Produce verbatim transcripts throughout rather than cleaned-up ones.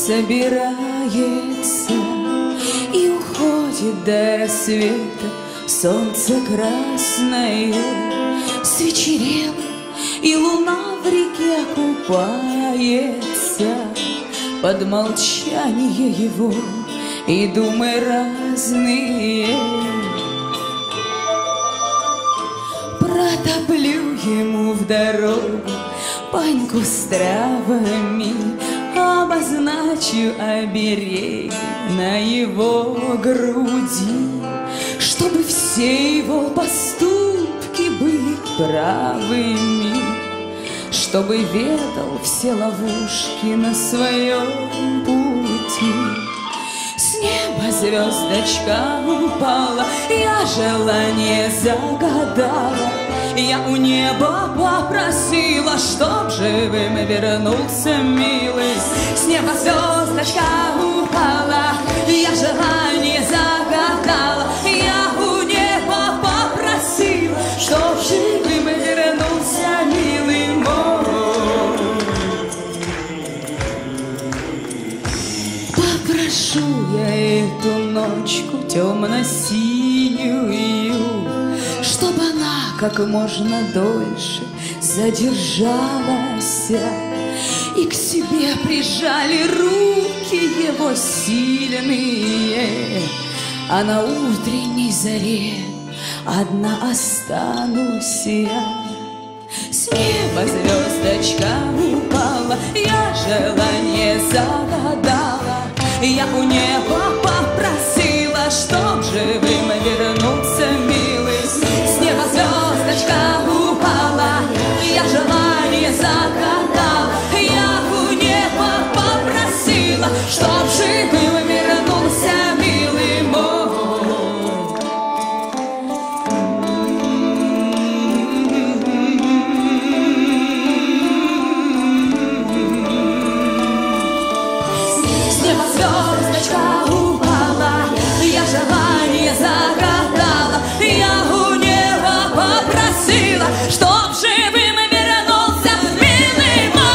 собирается и уходит до рассвета. Солнце красное свечерело, и луна в реке купается. Под молчание его и думы разные протоплю ему в дорогу баньку с травами, обозначу оберег на его груди, чтобы все его поступки были правыми, чтобы ведал все ловушки на своем пути. С неба звездочка упала, я желание загадала, я у неба попросила, чтоб живым вернулся милый. С неба звездочка упала, я желание загадала, я у неба попросила, чтоб живым вернулся милый мой. Попрошу я эту ночку темно-синюю, чтобы она как можно дольше задержалась, и к себе прижали руки его сильные, а на утренней заре одна останусь я. С неба звездочка упала, я желание загадала, я у неба попросила, чтоб живым вернулся милый. С неба звездочка упала, я желание загадала, я у неба попросила, чтоб живым вернулся милый мой. С неба звездочка упала, я желание загадала, я у неба попросила, чтоб живым вернулся милый мой.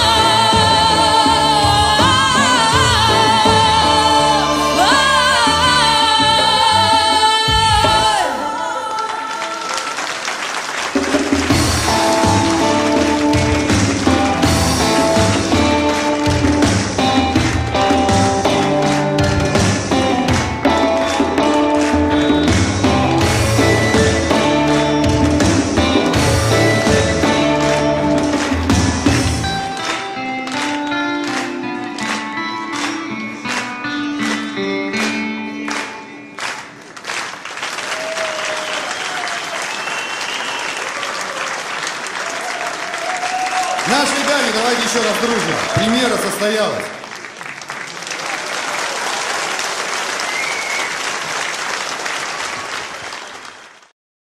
На свидание, давайте еще раз дружно. Премьера состоялась.